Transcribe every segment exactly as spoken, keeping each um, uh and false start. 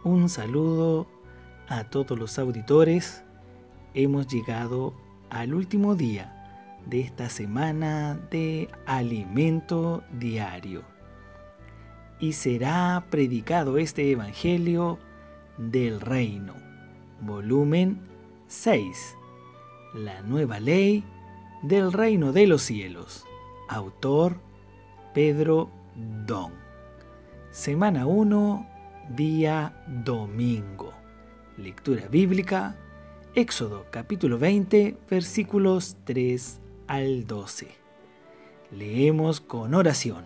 Un saludo a todos los auditores. Hemos llegado al último día de esta semana de alimento diario. Y será predicado este Evangelio del Reino, volumen seis, la nueva ley del reino de los cielos. Autor Pedro Don. Semana uno, día domingo. Lectura bíblica, Éxodo capítulo veinte, versículos tres al doce. Leemos con oración.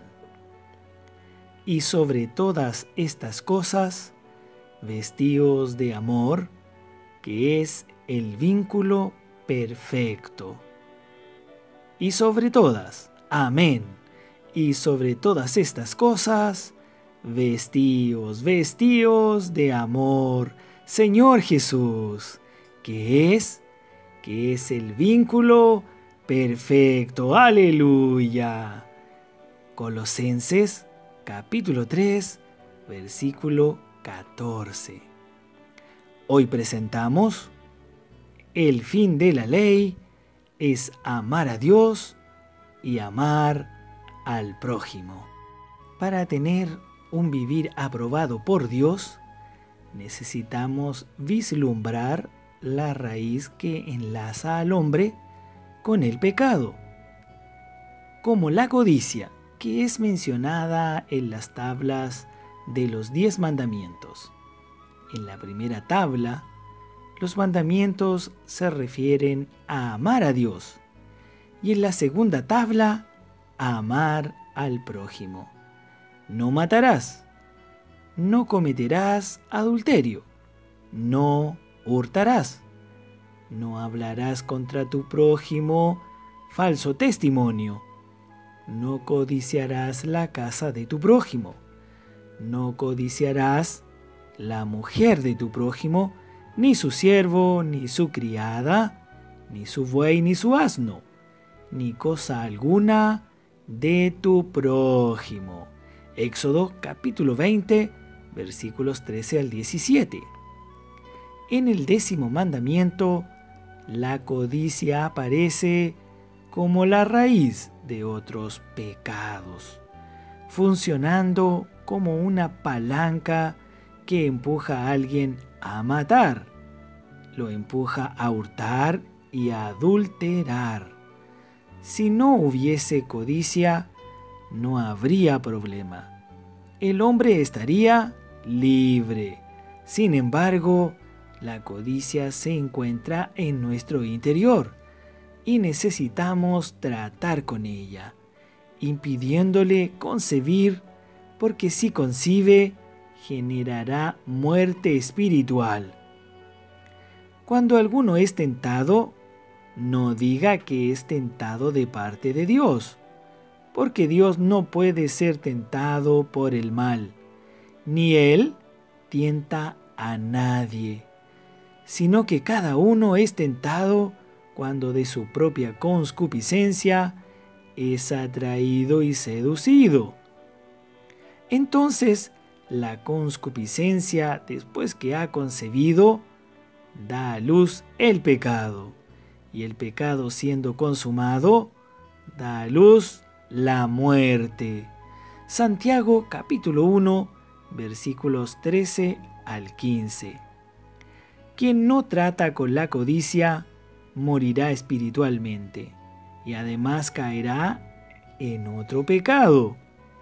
Y sobre todas estas cosas, vestíos de amor, que es el vínculo perfecto. Y sobre todas, amén. Y sobre todas estas cosas, vestíos, vestíos de amor, Señor Jesús, que es, que es el vínculo perfecto. Aleluya. Colosenses capítulo tres, versículo catorce. Hoy presentamos: el fin de la ley es amar a Dios y amar al prójimo. Para tener un vivir aprobado por Dios, necesitamos vislumbrar la raíz que enlaza al hombre con el pecado, como la codicia, que es mencionada en las tablas de los diez mandamientos. En la primera tabla, los mandamientos se refieren a amar a Dios, y en la segunda tabla, a amar al prójimo. No matarás, no cometerás adulterio, no hurtarás, no hablarás contra tu prójimo falso testimonio, no codiciarás la casa de tu prójimo, no codiciarás la mujer de tu prójimo, ni su siervo, ni su criada, ni su buey, ni su asno, ni cosa alguna de tu prójimo. Éxodo capítulo veinte, versículos trece al diecisiete. En el décimo mandamiento, la codicia aparece como la raíz de otros pecados, funcionando como una palanca que empuja a alguien a matar, lo empuja a hurtar y a adulterar. Si no hubiese codicia, no habría problema. El hombre estaría libre. Sin embargo, la codicia se encuentra en nuestro interior y necesitamos tratar con ella, impidiéndole concebir, porque si concibe, generará muerte espiritual. Cuando alguno es tentado, no diga que es tentado de parte de Dios, porque Dios no puede ser tentado por el mal, ni Él tienta a nadie, sino que cada uno es tentado cuando de su propia concupiscencia es atraído y seducido. Entonces, la concupiscencia, después que ha concebido, da a luz el pecado, y el pecado siendo consumado, da a luz la muerte. Santiago capítulo uno, versículos trece al quince. Quien no trata con la codicia, morirá espiritualmente, y además caerá en otro pecado.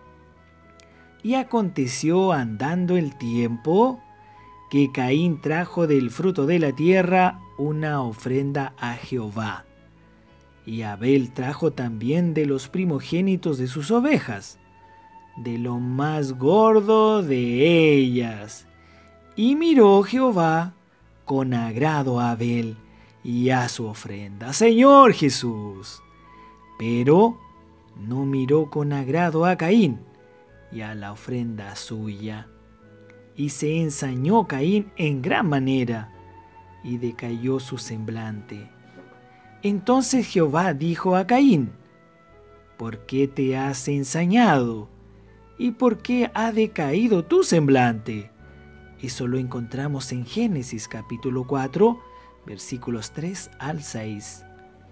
Y aconteció andando el tiempo, que Caín trajo del fruto de la tierra una ofrenda a Jehová. Y Abel trajo también de los primogénitos de sus ovejas, de lo más gordo de ellas. Y miró Jehová con agrado a Abel y a su ofrenda, Señor Jesús. Pero no miró con agrado a Caín y a la ofrenda suya. Y se ensañó Caín en gran manera, y decayó su semblante. Entonces Jehová dijo a Caín: ¿por qué te has ensañado? ¿Y por qué ha decaído tu semblante? Eso lo encontramos en Génesis capítulo cuatro, versículos tres al seis.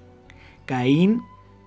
Caín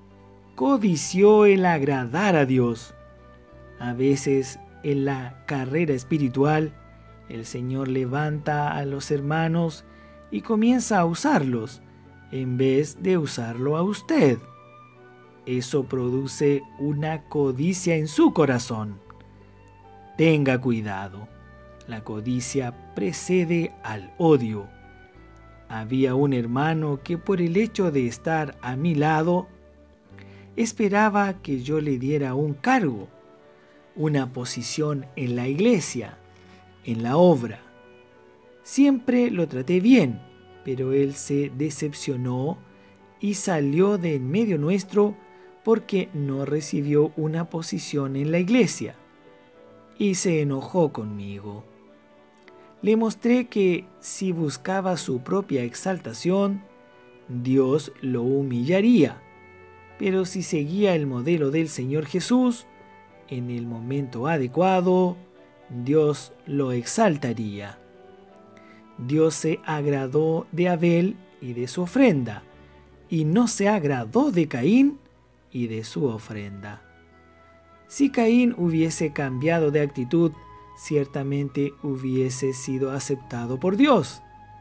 codició el agradar a Dios. A veces en la carrera espiritual, el Señor levanta a los hermanos y comienza a usarlos en vez de usarlo a usted. Eso produce una codicia en su corazón. Tenga cuidado. La codicia precede al odio. Había un hermano que por el hecho de estar a mi lado, esperaba que yo le diera un cargo, una posición en la iglesia, en la obra. Siempre lo traté bien, pero él se decepcionó y salió de en medio nuestro porque no recibió una posición en la iglesia y se enojó conmigo. Le mostré que si buscaba su propia exaltación, Dios lo humillaría, pero si seguía el modelo del Señor Jesús, en el momento adecuado, Dios lo exaltaría. Dios se agradó de Abel y de su ofrenda, y no se agradó de Caín y de su ofrenda. Si Caín hubiese cambiado de actitud, ciertamente hubiese sido aceptado por Dios.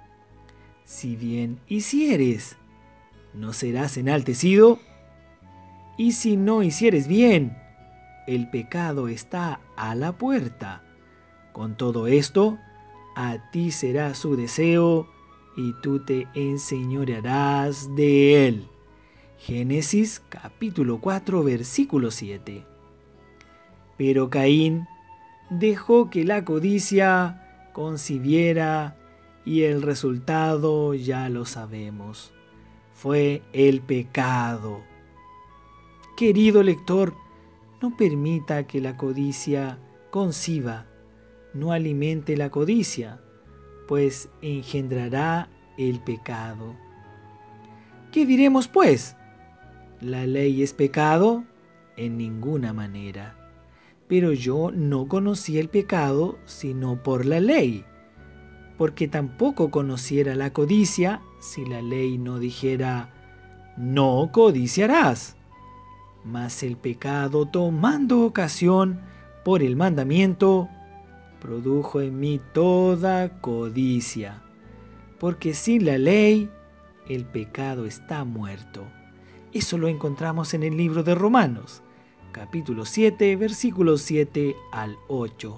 Si bien hicieres, ¿no serás enaltecido? Y si no hicieres bien, el pecado está a la puerta. Con todo esto, a ti será su deseo y tú te enseñorearás de él. Génesis capítulo cuatro, versículo siete. Pero Caín dejó que la codicia concibiera y el resultado ya lo sabemos. Fue el pecado. Querido lector, no permita que la codicia conciba, no alimente la codicia, pues engendrará el pecado. ¿Qué diremos pues? ¿La ley es pecado? En ninguna manera. Pero yo no conocí el pecado sino por la ley, porque tampoco conociera la codicia si la ley no dijera, no codiciarás. Mas el pecado, tomando ocasión por el mandamiento, produjo en mí toda codicia, porque sin la ley el pecado está muerto. Eso lo encontramos en el libro de Romanos, capítulo siete, versículos siete al ocho.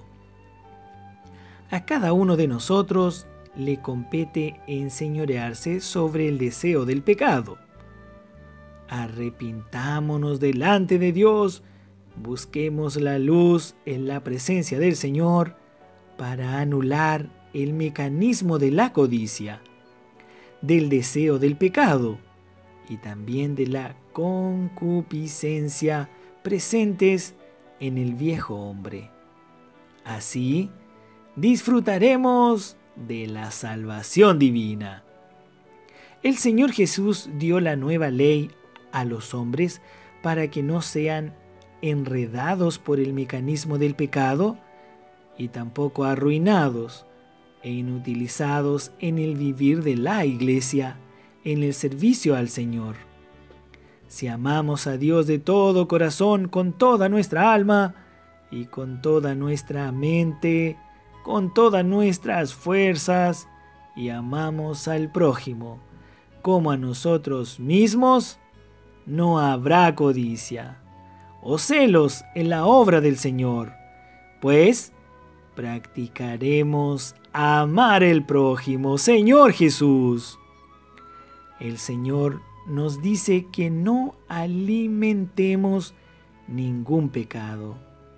A cada uno de nosotros le compete enseñorearse sobre el deseo del pecado. Arrepintámonos delante de Dios, busquemos la luz en la presencia del Señor para anular el mecanismo de la codicia, del deseo del pecado y también de la concupiscencia presentes en el viejo hombre. Así disfrutaremos de la salvación divina. El Señor Jesús dio la nueva ley a los hombres para que no sean enredados por el mecanismo del pecado y tampoco arruinados e inutilizados en el vivir de la iglesia, en el servicio al Señor. Si amamos a Dios de todo corazón, con toda nuestra alma y con toda nuestra mente, con todas nuestras fuerzas, y amamos al prójimo como a nosotros mismos, no habrá codicia o celos en la obra del Señor, pues practicaremos amar el prójimo. Señor Jesús. El Señor nos dice que no alimentemos ningún pecado.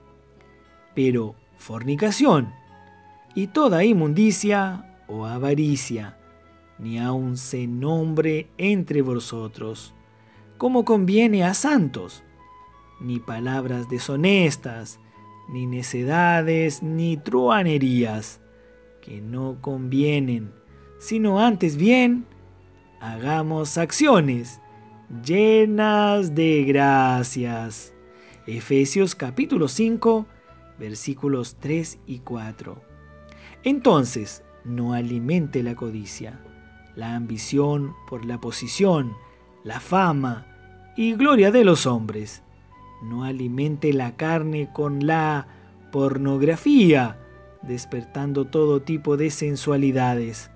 Pero fornicación y toda inmundicia o avaricia, ni aun se nombre entre vosotros, como conviene a santos, ni palabras deshonestas, ni necedades, ni truhanerías, que no convienen, sino antes bien, hagamos acciones llenas de gracias. Efesios capítulo cinco, versículos tres y cuatro. Entonces, no alimente la codicia, la ambición por la posición, la fama y gloria de los hombres. No alimente la carne con la pornografía, despertando todo tipo de sensualidades.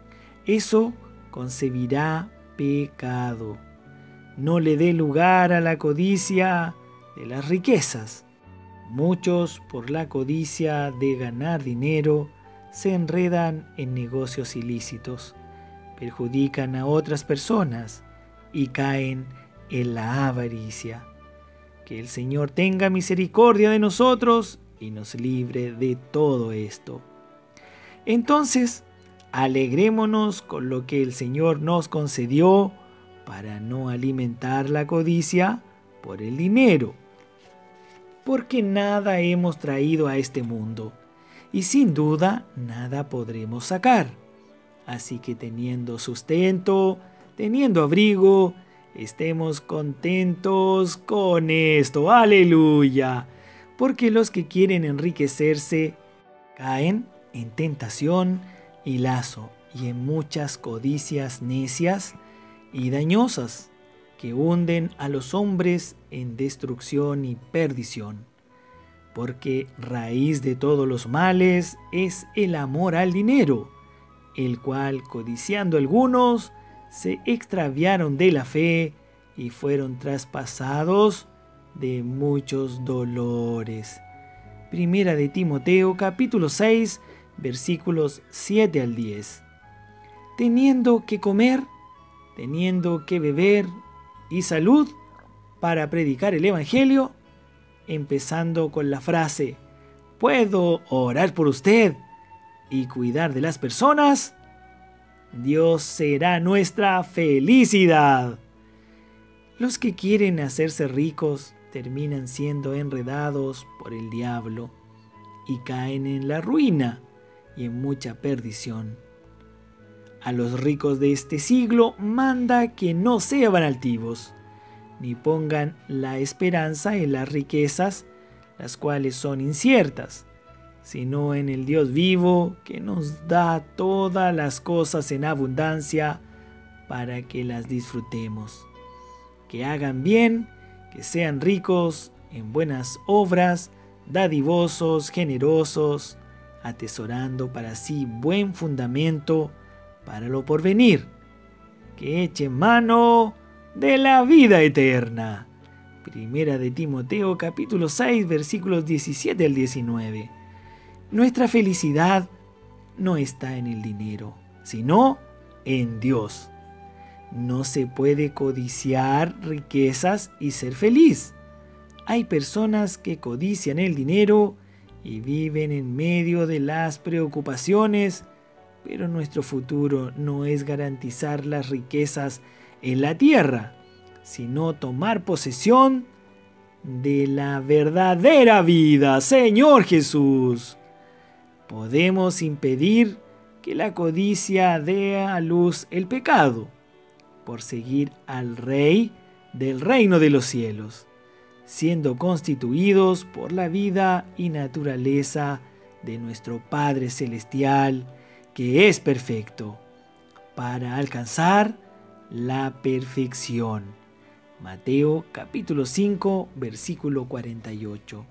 Eso concebirá pecado. No le dé lugar a la codicia de las riquezas. Muchos, por la codicia de ganar dinero, se enredan en negocios ilícitos, perjudican a otras personas y caen en la avaricia. Que el Señor tenga misericordia de nosotros y nos libre de todo esto. Entonces, alegrémonos con lo que el Señor nos concedió para no alimentar la codicia por el dinero. Porque nada hemos traído a este mundo y sin duda nada podremos sacar. Así que teniendo sustento, teniendo abrigo, estemos contentos con esto. ¡Aleluya! Porque los que quieren enriquecerse caen en tentación y lazo y en muchas codicias necias y dañosas que hunden a los hombres en destrucción y perdición. Porque raíz de todos los males es el amor al dinero, el cual, codiciando algunos, se extraviaron de la fe y fueron traspasados de muchos dolores. Primera de Timoteo capítulo seis versículos siete al diez. Teniendo que comer, teniendo que beber y salud para predicar el Evangelio, empezando con la frase, ¿puedo orar por usted y cuidar de las personas? Dios será nuestra felicidad. Los que quieren hacerse ricos terminan siendo enredados por el diablo y caen en la ruina y en mucha perdición. A los ricos de este siglo manda que no sean altivos, ni pongan la esperanza en las riquezas, las cuales son inciertas, sino en el Dios vivo que nos da todas las cosas en abundancia para que las disfrutemos. Que hagan bien, que sean ricos en buenas obras, dadivosos, generosos, atesorando para sí buen fundamento para lo porvenir, que echen mano de la vida eterna. Primera de Timoteo capítulo seis versículos diecisiete al diecinueve. Nuestra felicidad no está en el dinero, sino en Dios. No se puede codiciar riquezas y ser feliz. Hay personas que codician el dinero y viven en medio de las preocupaciones, pero nuestro futuro no es garantizar las riquezas en la tierra, sino tomar posesión de la verdadera vida. Señor Jesús, podemos impedir que la codicia dé a luz el pecado por seguir al Rey del reino de los cielos, siendo constituidos por la vida y naturaleza de nuestro Padre Celestial, que es perfecto, para alcanzar la perfección. Mateo capítulo cinco, versículo cuarenta y ocho.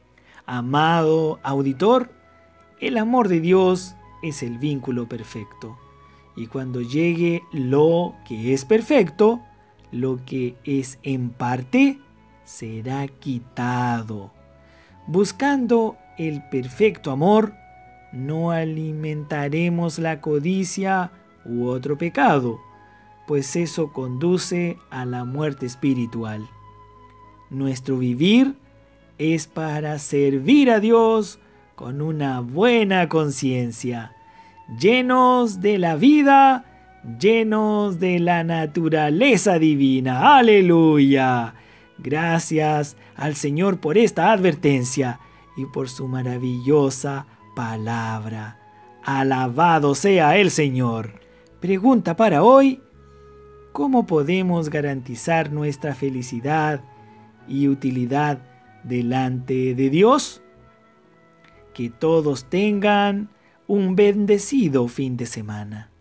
Amado auditor, el amor de Dios es el vínculo perfecto. Y cuando llegue lo que es perfecto, lo que es en parte será quitado. Buscando el perfecto amor, no alimentaremos la codicia u otro pecado, pues eso conduce a la muerte espiritual. Nuestro vivir es para servir a Dios con una buena conciencia, llenos de la vida, llenos de la naturaleza divina. ¡Aleluya! Gracias al Señor por esta advertencia y por su maravillosa palabra. Alabado sea el Señor. Pregunta para hoy: ¿cómo podemos garantizar nuestra felicidad y utilidad delante de Dios? Que todos tengan un bendecido fin de semana.